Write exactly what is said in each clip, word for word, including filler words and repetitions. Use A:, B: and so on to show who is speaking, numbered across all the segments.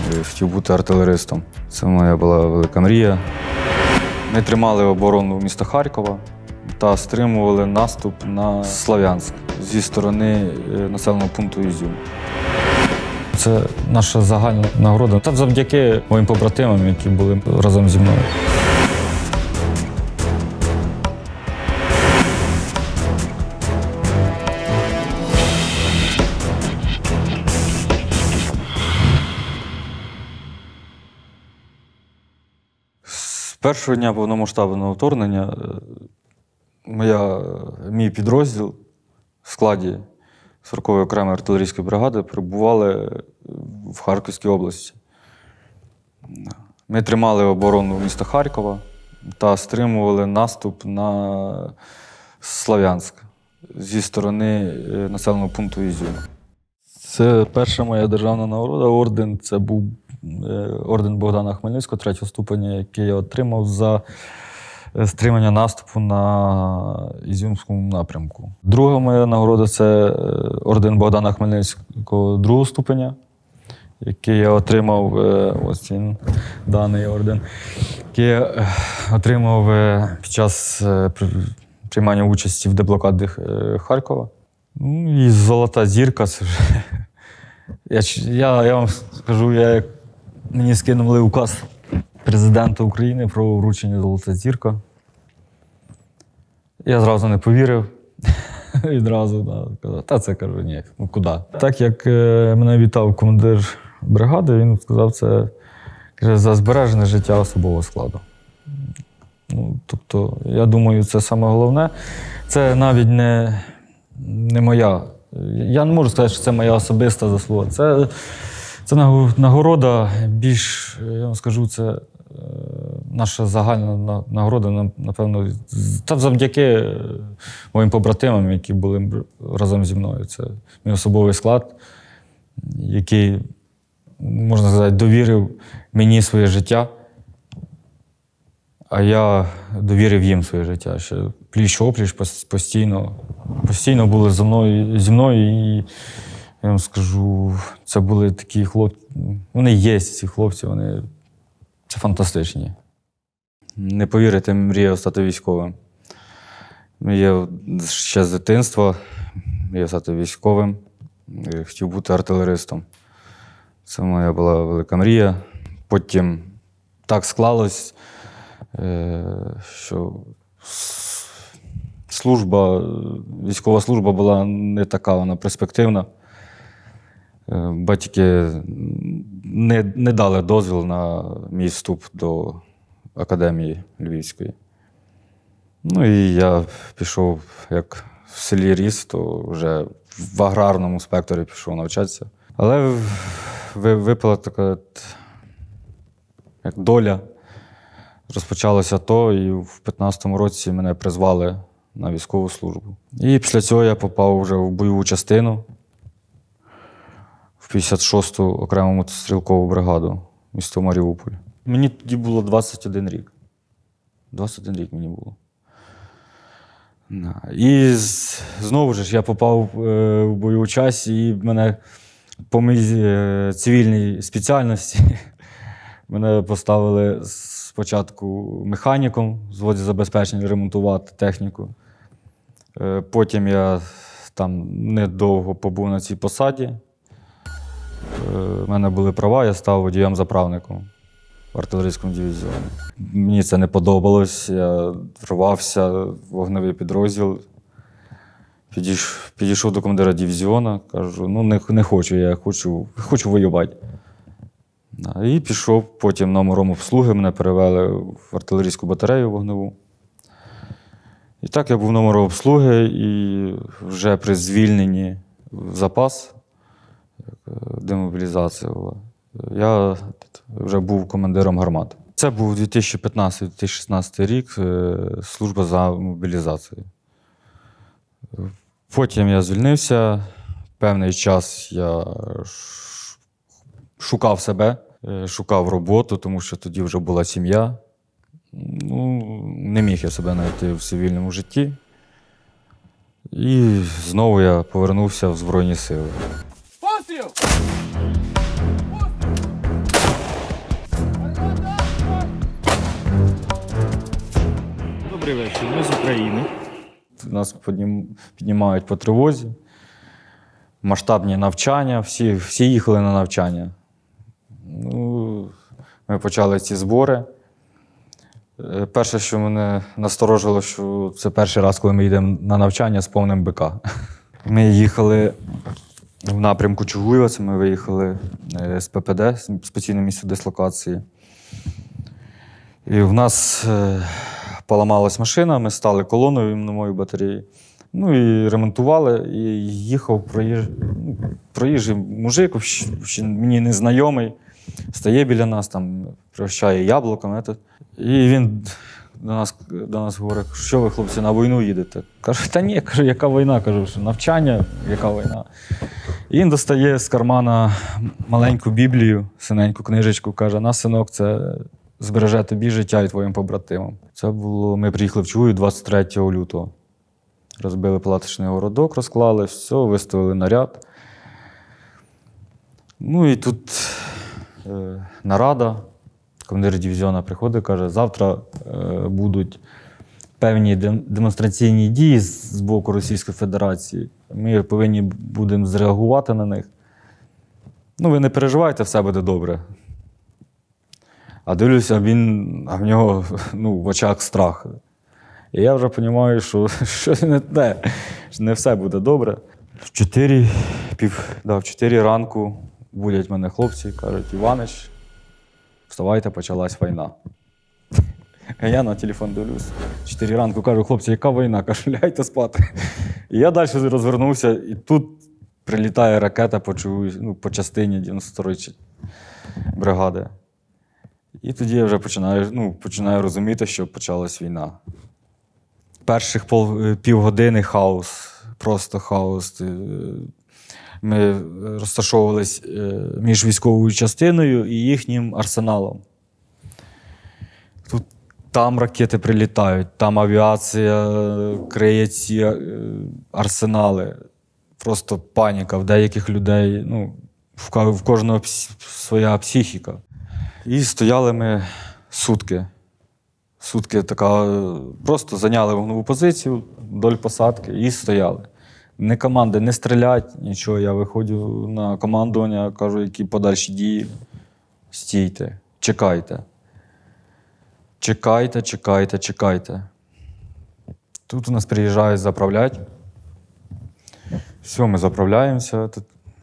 A: Хотів бути артилеристом. Це моя була велика мрія. Ми тримали оборону міста Харкова та стримували наступ на Слов'янськ зі сторони населеного пункту Ізюм. Це наша загальна нагорода. Та завдяки моїм побратимам, які були разом зі мною. З першого дня повномасштабного вторгнення моя, мій підрозділ в складі сорокової окремої артилерійської бригади перебували в Харківській області. Ми тримали оборону міста Харкова та стримували наступ на Слов'янськ зі сторони населеного пункту Ізюм. Це перша моя державна нагорода. Орден це був орден Богдана Хмельницького третього ступеня, який я отримав за стримання наступу на Ізюмському напрямку. Друга моя нагорода – це орден Богдана Хмельницького другого ступеня, який я отримав, ось він, даний орден, який я отримав під час приймання участі в деблокаді Харкова. Ну, і золота зірка. Це вже... я, я, я вам скажу, я, мені скинули указ президента України про вручення «Золота зірка». Я зразу не повірив. Відразу да, казав, та це, кажу, ні, ну куди. Так як е, мене вітав командир бригади, він сказав, це каже, за збережене життя особового складу. Ну, тобто, я думаю, це саме головне. Це навіть не, не моя. Я не можу сказати, що це моя особиста заслуга. Це, це нагорода більш, я вам скажу, це наша загальна нагорода, напевно, та завдяки моїм побратимам, які були разом зі мною. Це мій особовий склад, який, можна сказати, довірив мені своє життя, а я довірив їм своє життя. Ще пліч-опліч постійно, постійно були зі мною, зі мною. І я вам скажу, це були такі хлопці, вони є, ці хлопці, вони це фантастичні. Не повірите, мріяв стати військовим. Я ще з дитинства мріяв стати військовим, хотів бути артилеристом. Це моя була велика мрія. Потім так склалось, що служба, військова служба була не така, вона перспективна. Батьки не, не дали дозвіл на мій вступ до академії Львівської. Ну і я пішов, як в селі ріс, то вже в аграрному спекторі пішов навчатися. Але випала така як доля. Розпочалося то, і в п'ятнадцятому році мене призвали на військову службу. І після цього я попав вже в бойову частину, в п'ятдесят шосту окрему мотострілкову бригаду, місто Маріуполь. Мені тоді було двадцять один рік. двадцять один рік мені було. І знову ж я попав в бойову часть, і мене по моїй цивільній спеціальності мене поставили спочатку механіком з водозабезпечення ремонтувати техніку. Потім я там недовго побув на цій посаді. У мене були права, я став водієм-заправником в артилерійському дивізіоні. Мені це не подобалось, я рвався в вогневий підрозділ. Підійшов, підійшов до командира дивізіону, кажу, ну не, не хочу, я хочу, хочу воювати. І пішов потім номером обслуги, мене перевели в артилерійську батарею вогневу. І так я був номером обслуги, і вже при звільненні в запас, демобілізація була, я вже був командиром гармати. Це був дві тисячі п'ятнадцятий - дві тисячі шістнадцятий рік, служба за мобілізацією. Потім я звільнився, певний час я шукав себе, шукав роботу, тому що тоді вже була сім'я. Ну, не міг я себе знайти в цивільному житті. І знову я повернувся в Збройні Сили. Постріл!
B: Добрий вечір, ми з України.
A: Нас піднім- піднімають по тривозі, масштабні навчання, всі, всі їхали на навчання. Ну, ми почали ці збори. Е, Перше, що мене насторожило, що це перший раз, коли ми йдемо на навчання з повним БК. Ми їхали в напрямку Чугуєва, це ми виїхали е, з ППД, спеційне місце дислокації. І в нас е, поламалась машина, ми стали колоною на моїй батареї. Ну і ремонтували, і їхав проїж... ну, проїжджий мужик, щ- ще мені незнайомий, стає біля нас, там, пригощає яблуками. Це. І він до нас, до нас говорить, що ви, хлопці, на війну їдете? Кажу, та ні, кажу, яка війна? Кажу, що навчання, яка війна? І він достає з кармана маленьку Біблію, синеньку книжечку, каже, на, синок, це збереже тобі життя і твоїм побратимам. Це було, ми приїхали в Чугуїв двадцять третього лютого. Розбили палаточний городок, розклали, все, виставили наряд. Ну і тут е, нарада, командир дивізіону приходить, каже, завтра е, будуть певні дем- демонстраційні дії з, з боку Російської Федерації. Ми повинні будемо зреагувати на них. Ну, ви не переживайте, все буде добре. А дивлюся, він, а в нього ну, в очах страх. І я вже розумію, що щось не те, що не все буде добре. В чотири, пів, да, в чотири ранку будять мене хлопці, кажуть, Іванич, вставайте, почалась війна. А я на телефон дивлюсь. В чотири ранку кажу, хлопці, яка війна? Кажу, лягайте спати. І я далі розвернувся, і тут прилітає ракета по, ну, по частині дев'яносто второї бригади. І тоді я вже починаю, ну, починаю розуміти, що почалась війна. Перших пол, півгодини хаос, просто хаос. Ми розташовувались між військовою частиною і їхнім арсеналом. Тут там ракети прилітають, там авіація криє ці арсенали. Просто паніка в деяких людей, ну, в кожного своя психіка. І стояли ми сутки. Сутки така, просто зайняли вогневу позицію вдоль посадки і стояли. Не команди, не стрілять, нічого. Я виходжу на командування, кажу, які подальші дії. Стійте, чекайте. Чекайте, чекайте, чекайте. Тут у нас приїжджають заправляти. Все, ми заправляємося. Тут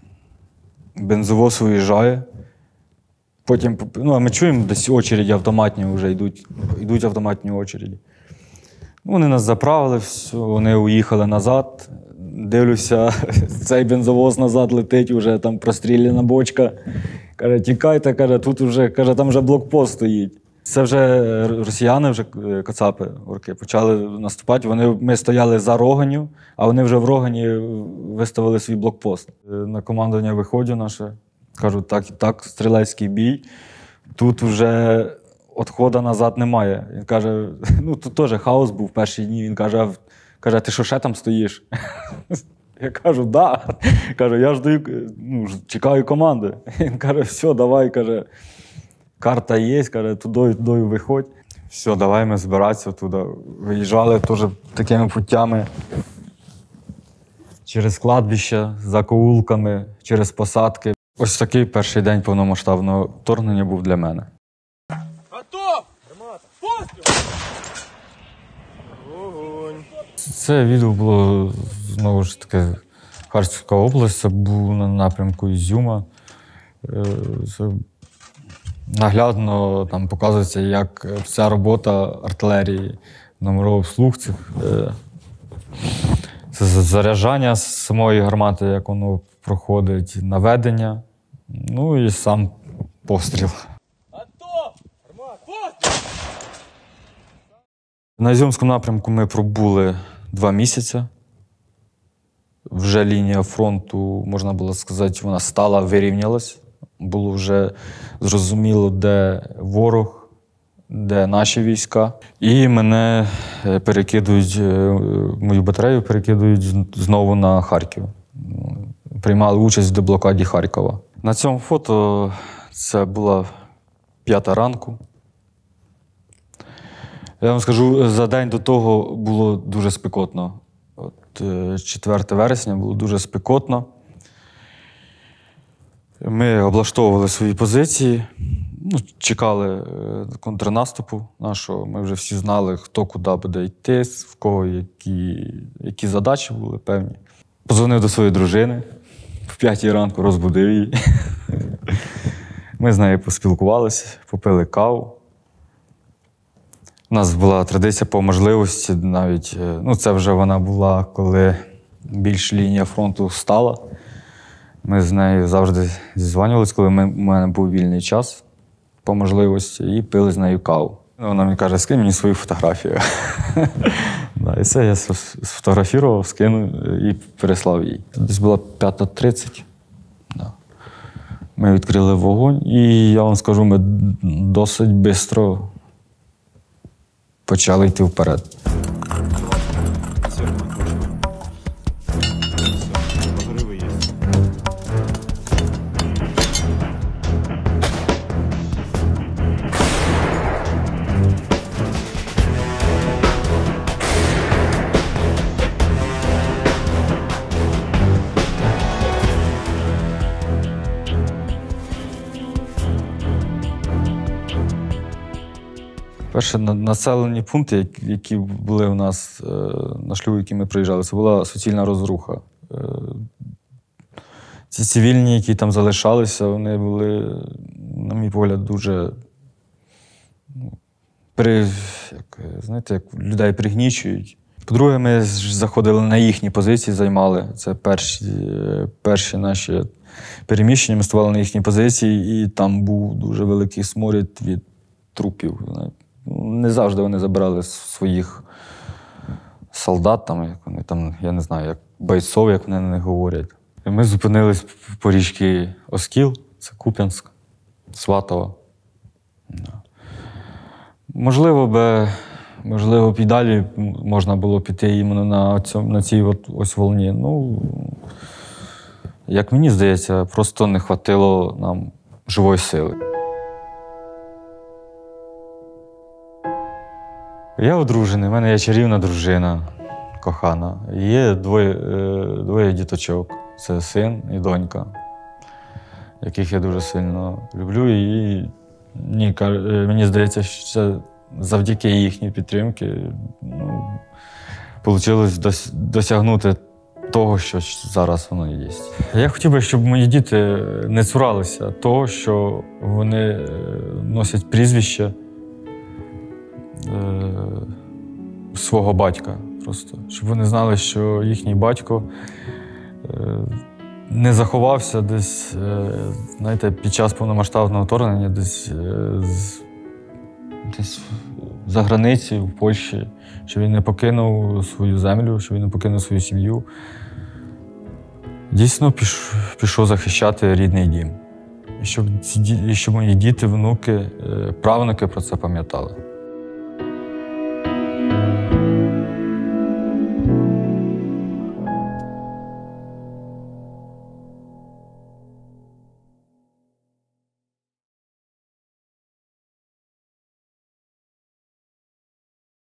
A: бензовоз виїжджає. Потім, ну, а ми чуємо, десь очереді автоматні вже йдуть, йдуть автоматні очереді. Ну, вони нас заправили, все, вони уїхали назад. Дивлюся, цей бензовоз назад летить, вже там простріляна бочка. Каже, тікайте, каже, тут вже, каже, там вже блокпост стоїть. Це вже росіяни, вже кацапи, орки, почали наступати. Вони, ми стояли за Роганю, а вони вже в Рогані виставили свій блокпост. На командування виходжу наше. Кажу, так і так, стрілецький бій. Тут вже відходу назад немає. Він каже, ну тут теж хаос був в перші дні. Він каже, каже, ти що ще там стоїш? Я кажу, да. Кажу, я жду, ну, чекаю команди. Він каже, все, давай, каже, карта є, каже, туди, туди виходь. Все, давай ми збиратися туди. Виїжджали теж такими путями. Через кладбище, за коулками, через посадки. Ось такий перший день повномасштабного вторгнення був для мене.
B: Готов! Постріл! Огонь!
A: Це відео було, знову ж таки, Харківська область, це був на напрямку Ізюма. Це наглядно там показується, як вся робота артилерії, номерових слуг цих. Це заряджання самої гармати, як воно проходить, наведення, ну і сам постріл.
B: Готов! Постріл!
A: На Ізюмському напрямку ми пробули два місяці. Вже лінія фронту, можна було сказати, вона стала, вирівнялась. Було вже зрозуміло, де ворог, де наші війська. І мене перекидують, мою батарею перекидують знову на Харків. Приймали участь в деблокаді Харкова. На цьому фото це була п'ята ранку. Я вам скажу, за день до того було дуже спекотно. От четвертого вересня було дуже спекотно. Ми облаштовували свої позиції, ну, чекали контрнаступу нашого. Ми вже всі знали, хто куди буде йти, в кого які, які задачі були певні. Подзвонив до своєї дружини, в п'ятій ранку розбудив її. Ми з нею поспілкувалися, попили каву. У нас була традиція по можливості навіть, ну це вже вона була, коли більш лінія фронту стала. Ми з нею завжди зізванювалися, коли ми, у мене був вільний час по можливості, і пили з нею каву. Вона мені каже, скинь мені свою фотографію. І це я сфотографував, скинув і переслав їй. Десь була п'ята тридцять. Ми відкрили вогонь, і я вам скажу, ми досить швидко почали йти вперед. Перші населені пункти, які були у нас на шляху, які ми проїжджали, це була суцільна розруха. Ці цивільні, які там залишалися, вони були, на мій погляд, дуже при, як, знаєте, як людей пригнічують. По-друге, ми заходили на їхні позиції, займали. Це перші, перші наші переміщення, ми ставали на їхні позиції, і там був дуже великий сморід від трупів. Не завжди вони забирали своїх солдат, там, як вони там, я не знаю, як бойців, як вони на них говорять. І ми зупинились по річці Оскіл, це Куп'янськ, Сватово. Можливо, би, можливо, б і далі можна було піти іменно на, цьому, на цій от, ось волні. Ну, як мені здається, просто не хватило нам живої сили. Я одружений, в мене є чарівна дружина, кохана. Є двоє, двоє діточок. Це син і донька, яких я дуже сильно люблю. І мені, мені здається, що це завдяки їхній підтримці ну, вийшло досягнути того, що зараз воно є. Я хотів би, щоб мої діти не цуралися того, що вони носять прізвище свого батька просто. Щоб вони знали, що їхній батько не заховався десь, знаєте, під час повномасштабного вторгнення десь, десь за границею, в Польщі, що він не покинув свою землю, що він не покинув свою сім'ю. Дійсно пішов, пішов захищати рідний дім. І щоб, ці, і щоб мої діти, внуки, правнуки про це пам'ятали.